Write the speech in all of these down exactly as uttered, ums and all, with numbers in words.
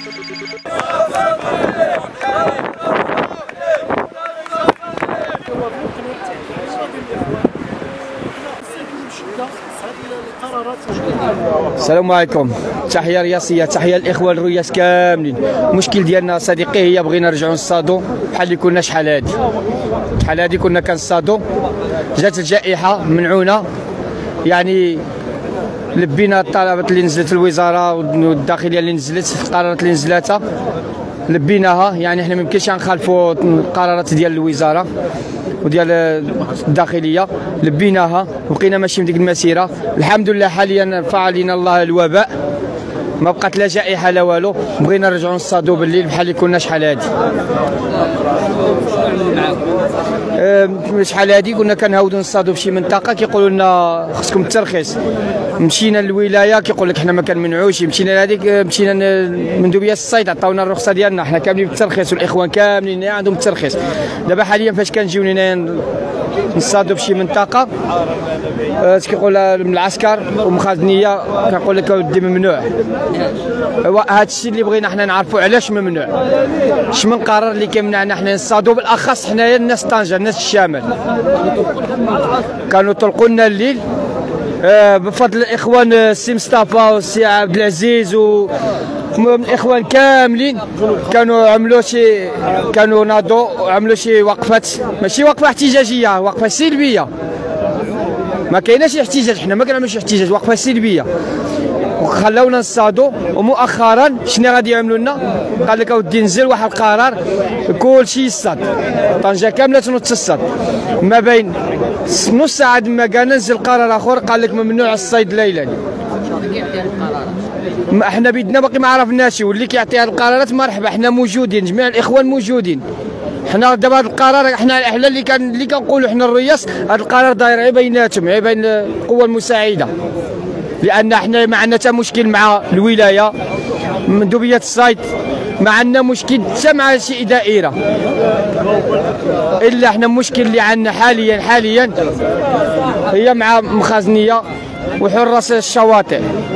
السلام عليكم. تحيه رياضيه، تحيه للاخوان الرياس كاملين. المشكل ديالنا صديقي هي بغينا نرجعوا نصطادوا بحال اللي كنا شحال هادي شحال هادي كنا كنصطادوا، جات الجائحه منعونا، يعني لبينا الطلبات اللي نزلت الوزاره والداخليه اللي نزلت القرارات اللي نزلاتها لبيناها، يعني حنا ما يمكنش نخالفوا القرارات ديال الوزاره وديال الداخليه، لبيناها وبقينا ماشيين بديك المسيره. الحمد لله حاليا فعلينا الله الوباء، ما بقات لا جائحه لا والو، بغينا نرجعوا نصطادوا بالليل بحال اللي كنا شحال هادي. أه شحال هادي كنا كنهاودوا نصطادوا في شي منطقه كيقولوا لنا خصكم الترخيص، مشينا للولايه كيقول لك حنا ما كنمنعوش، مشينا لهذيك مشينا مندوبيه الصيد عطاونا الرخصه ديالنا، حنا كاملين بالترخيص والاخوان كاملين عندهم الترخيص. دابا حاليا فاش كنجيو هنا نصطادوا في شي منطقه أه كيقول من العسكر ومخازنيه كنقول لك اودي ممنوع. هذا الشيء اللي بغينا حنا نعرفوا علاش ممنوع، اش من قرار اللي كيمنعنا حنا نصطادوا، بالاخص حنايا الناس طنجه الناس الشمال كانوا يطلقوا لنا الليل أه بفضل الاخوان السي مصطفى والسي عبد العزيز و الاخوان كاملين كانوا عملوا شي كانوا ناضوا عملوا شي وقفات، ماشي وقفه احتجاجيه، وقفه سلبيه، ما كايناش احتجاج، حنا ما كنعملوش احتجاج، وقفه سلبيه وخلاونا نصطادوا. ومؤخرا شنو غادي يعملوا لنا؟ قال لك اودي نزل واحد القرار كلشي يصطاد، طنجه كامله تنوض تصطاد، ما بين نص ساعه ما كان نزل قرار اخر قال لك ممنوع الصيد ليلا. احنا بيدنا باقي ما عرفناش، واللي كيعطي هاد القرارات مرحبا، حنا موجودين، جميع الاخوان موجودين. حنا دابا هذا القرار احنا احنا اللي كان اللي كنقولوا حنا الرياس، هذا القرار داير غير بيناتهم غير بين القوى المساعده، لان احنا ما عندنا حتى مشكل مع الولايه مندوبيه الصيد، ما عندنا مشكل حتى مع شي دائره، الا احنا المشكل اللي عندنا حاليا حاليا هي مع مخازنيه وحراس الشواطئ.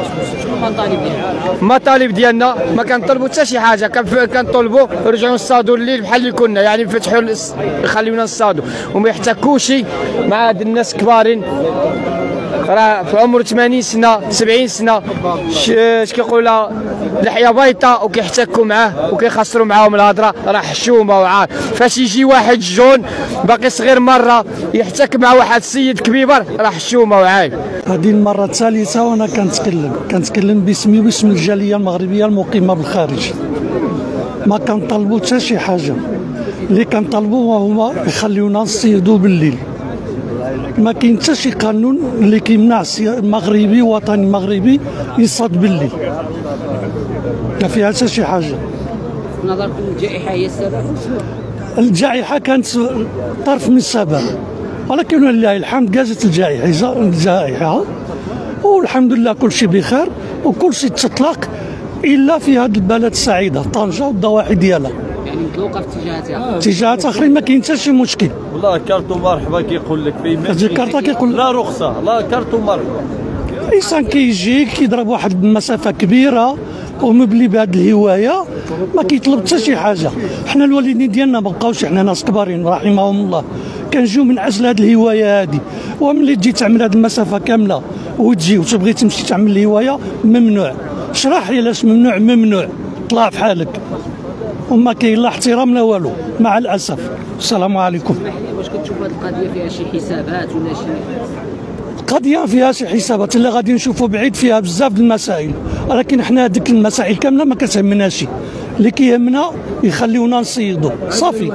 المطالب ديالنا ما كنطلبوا حتى شي حاجه، كنطلبوا يرجعوا نصطادوا الليل بحال اللي كنا، يعني يفتحوا يخليونا نصطادوا وما يحتكوش مع هاد الناس كبارين راه في عمر ثمانين سنه سبعين سنه اش كيقولوا لحيه بيضاء وكيحتكوا معاه وكيخسروا معاهم الهضره، راه حشومه وعار. فاش يجي واحد جون باقي صغير مره يحتك مع واحد السيد كبير راه حشومه وعايب. هذه المره الثالثه وانا كنتكلم كنتكلم باسمي واسم الجاليه المغربيه المقيمه بالخارج. ما كنطلبوا حتى شي حاجه، اللي كنطلبوا هما يخليونا نصيدوا بالليل. ما كاين حتى شي قانون اللي كيمنع المغربي وطني مغربي يصاد بالليل، ما فيها حتى شي حاجه. نظركم الجائحه هي السبب؟ الجائحه كانت طرف من السبب، ولكن ولله الحمد جازت الجائحه الجائحه والحمد لله كل شيء بخير وكل شيء تطلق الا في هذه البلد السعيده طنجه والضواحي ديالها. يعني متوقف اتجاهات اتجاهات اخرين ما كاين حتى شي مشكل. والله كارتو مرحبا كيقول لك فيه هذه الكارطه كيقول لا رخصه لا كارتو مرحبا. الانسان كيجي كيضرب واحد المسافه كبيره ومبلي بهذه الهوايه ما كيطلب حتى شي حاجه. حنا الوالدين ديالنا ما بقاوش، حنا ناس كبارين رحمهم الله كنجيو من اجل هذه الهوايه هذه، وملي تجي تعمل هذه المسافه كامله وتجي وتبغي تمشي تعمل الهوايه ممنوع. شرح لي علاش ممنوع؟ ممنوع، طلع في حالك وما كاين لا احترام لا والو مع الاسف. السلام عليكم. واش كتشوف هذه القضيه فيها شي حسابات ولا شي؟ القضيه فيها شي حسابات اللي غادي نشوفوا بعيد فيها بزاف د المسائل، ولكن حنا هذيك المسائل كامله ما كتهمناش، اللي كيهمنا يخليونا نصيدوا صافي.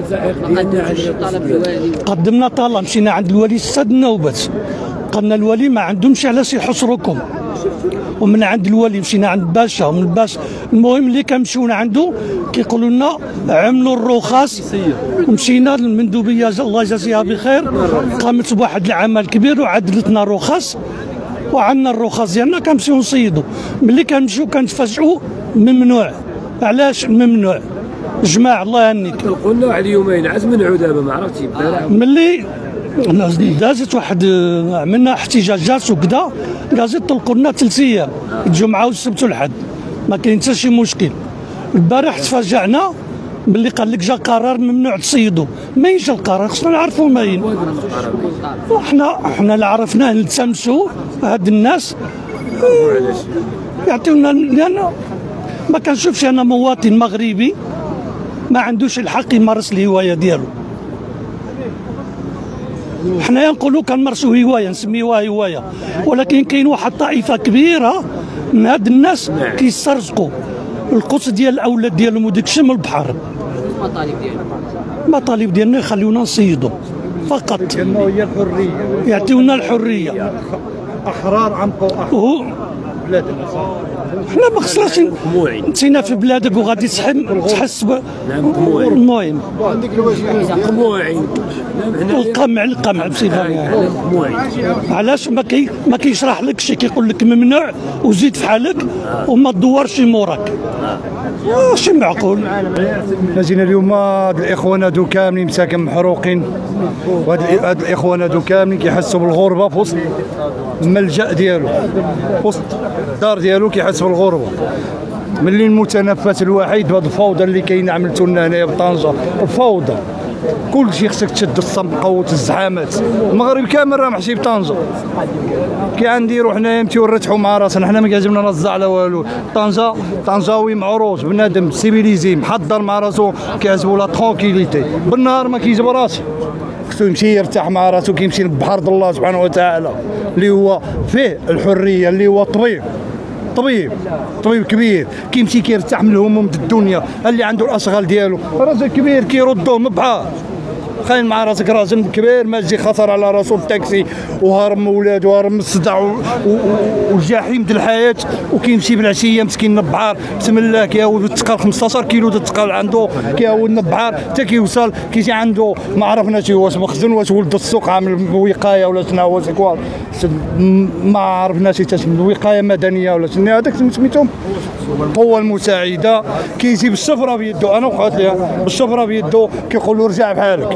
قدمنا طلب، مشينا عند الولي السد النوبات، قالنا الولي ما عندهمش علاش يحصروكم، ومن عند الولي مشينا عند الباشا، ومن الباشا المهم اللي كنمشيو عنده كيقولوا لنا عملوا الرخص. ومشينا للمندوبيه الله يجازيها بخير، قامت بواحد العمل كبير وعدلت لنا الرخص، وعندنا الرخص ديالنا كنمشيو نصيدوا. ملي كنمشيو كنتفاجئوا ممنوع. علاش ممنوع؟ جماعه الله يهنيك قلنا واحد اليومين عاد منعوا دابا ما عرفتش ملي دازت واحد عملنا احتجاجات وكذا، دازت طلقوا لنا ثلاث ايام الجمعه والسبت والحد، ما كاين حتى شي مشكل. البارح تفاجأنا باللي قال لك جا قرار ممنوع تصيدوا. ما يجي القرار خصنا نعرفوا ماين. احنا احنا اللي عرفناه نلتمسوا هاد الناس يعطيونا، لان ما كنشوفش انا مواطن مغربي ما عندوش الحق يمارس الهوايه ديالو. حنايا نقولوا كنمارسوا هوايه نسميوها هوايه، ولكن كاين واحد الطائفه كبيره من هاد الناس كيسترزقوا القدس ديال الاولاد ديالهم وديك الشيء من البحر. المطالب ديالنا المطالب ديالنا يخليونا نصيدوا فقط، هي الحريه، يعطيونا الحريه، احرار عنقوا احرار بلادنا. حنا ما خصناش نتينا في بلادك وغادي تحس المهم قموعي القمع القمع بصفه علاش ما كي ما كيشرح لك شي، كيقول لك ممنوع وزيد في حالك وما تدورش موراك. ماشي معقول. جينا اليوم هاد الاخوان هادو كاملين مساكن محروقين، وهاد هاد الاخوان هادو كاملين كيحسوا بالغربه في وسط الملجا ديالو، في وسط الدار ديالو كيحس بالغربه. ملي المتنفس الوحيد بهاد الفوضى اللي كاينه عملتو لنا هنايا بطنجه، الفوضى كل شيء خصك تشد الصمت، قوه الزحامات. المغرب كامل راه محشي بطنجه. كي غنديرو حنايا نمشيو نرتحوا مع راسنا، حنا ما كيعجبنا لا الزع لا والو. طنجه طنجاوي معروف بنادم سيفيليزي محضر مع راسو، كيعجبو لا ترونكيليتي. بالنهار ما كيجيب راسو، خصو يمشي يرتاح مع راسو، كيمشي للبحر د الله سبحانه وتعالى اللي هو فيه الحريه، اللي هو طبيب طبيب طبيب كبير كيمشي كيرتاح من الهموم د الدنيا. اللي عنده الاشغال ديالو راجل كبير كيردوه من البحر. خاين مع راسك راجل كبير ما تجي خطر على راسو التاكسي وهارب من ولادو وهارب من الصداع والجحيم د الحياه، وكيمشي بالعشيه مسكين للبحر. بسم الله كيهود الثقال خمسطاش كيلو د الثقال عنده، كيهود للبحر حتى كيوصل كيجي عنده ما عرفناش واش مخزن واش ولد السوق عامل وقايه ولا شنو هو سيكوال، ما عرفناش حتى وقايه مدنيه ولا شنو هذاك سميتهم القوه المساعده. كيجي بالشفره بيدو، انا وقعت ليها بالشفره بيدو كيقول له رجع بحالك.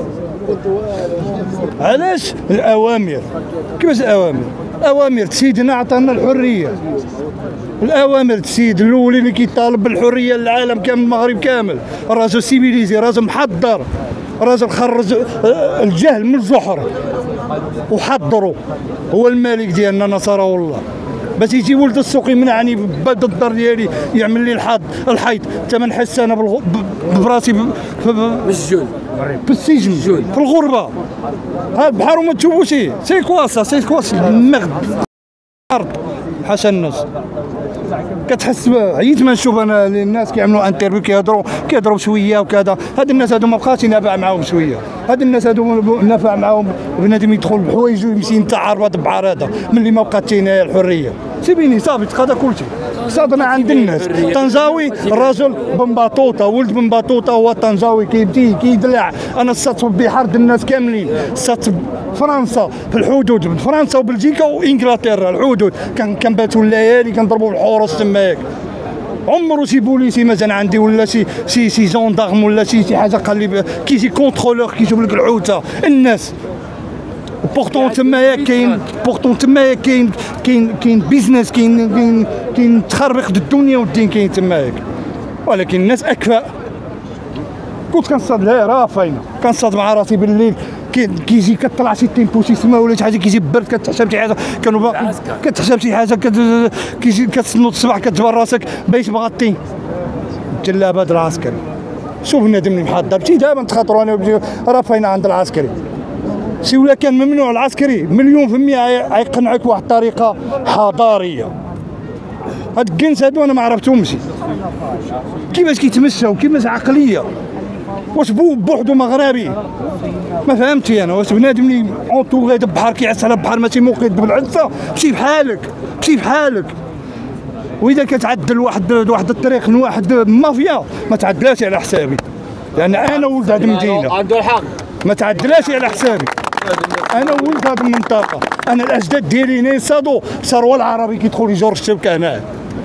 علاش؟ الاوامر. كيفاش الاوامر؟ اوامر سيدنا عطانا الحريه. الاوامر السيد الاول اللي كيطالب بالحريه للعالم كامل، المغرب كامل. راجل سيفيليزي، راجل محضر، راجل خرج الجهل من الجحر وحضروا. هو الملك ديالنا نصره الله، باش يجي ولد السوق يمنعني بهذا الدار ديالي يعمل لي الحظ الحيط ثمن حس انا براسي بالسجون في السجن في الغربه. هذا البحر وما تشوفوش سي كوا سا سي كوا المغد الارض حاشا الناس. كتحس عييت ما نشوف انا الناس كيعملوا انترفيو كيهضروا كيهضروا شويه وكذا. هاد الناس هادو ما بقاش ينافع معاهم شويه، هاد الناس هادو نافع معاهم بنادم يدخل بحوايج ويمشي ينتحر بهذا البحر هذا. ملي ما بقات هنايا الحريه سيبيني صافي تقاضى كلشي. صادنا عند الناس. طنجاوي الرجل بن بطوطه، ولد بن بطوطه هو طنجاوي كيبدي كيدلع. انا صات بحر الناس كاملين، صات فرنسا في الحدود، فرنسا وبلجيكا وانجلترا الحدود كنباتوا الليالي كنضربوا بالحورس تماك. عمرو شي بوليسي مثلا عندي ولا شي شي شي جوندارم ولا شي شي حاجه قال لي كيجي كونترولور كيجيب لك الحوته الناس. بورتون تمايا كاين بورتون تمايا كاين كاين كاين بيزنس، كاين كاين كاين تخربق الدنيا والدين كاين تمايا، ولكن الناس اكفاء. كنت كنصاد لها راه فاينه، كنصاد مع راسي بالليل كيجي كطلع شي تيمبو شي سما ولا شي حاجه كيجي برد كتحسب شي حاجه كانوا باقي كتحسب شي حاجه كيجي كتسنوض الصباح كتجبر راسك بايش مغطي الجلابه د العسكري. شوف بنادم اللي محضر شي دابا نتخاطروا انا راه فاينه عند العسكري. سي ولا كان ممنوع العسكري مليون في المية غيقنعك واحد الطريقه حضاريه. هاد الكنس هادو انا ما عرفتهمش كيفاش كيتمشاو، كيفاش عقليه. واش بوحدو مغربي؟ ما فهمتش انا. واش بنادم اللي اونطوغي د البحر كيعس على البحر ماشي مقيد بالعزه؟ مشي بحالك مشي بحالك. واذا كتعدل واحد واحد الطريق من واحد مافيا ما تعدلاش على حسابي، لان انا ولد هاد المدينه. عنده الحق ما تعدلاش على حسابي. انا ولد هاد المنطقه، انا الاجداد ديالي هنا صادوا ثروه العربي كيدخل يجور الشبكه هنا.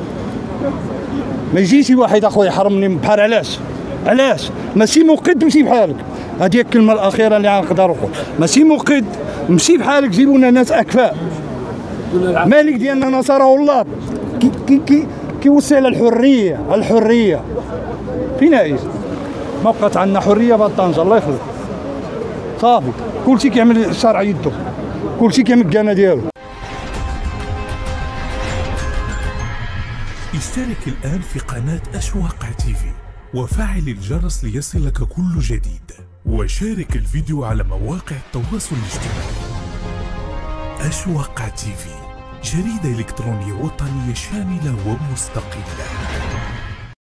ما يجيش واحد اخويا يحرمني من البحر. علاش؟ علاش؟ ماشي مقد مشي بحالك. هذه الكلمه الاخيره اللي غنقدر نقول، ماشي مقد مشي بحالك. جيبوا لنا ناس اكفاء. مالك ديالنا نصره الله كي كي كي كيوصي على الحريه، على الحريه فين هي؟ ما بقات عندنا حريه بهاد طنجه الله يخليك. صافي كلشي كيعمل الشارع يدو، كلشي كيعمل الكانه ديالو. اشترك الآن في قناة أشواق تيفي وفعل الجرس ليصلك كل جديد، وشارك الفيديو على مواقع التواصل الاجتماعي. أشواق تيفي، جريدة إلكترونية وطنية شاملة ومستقلة.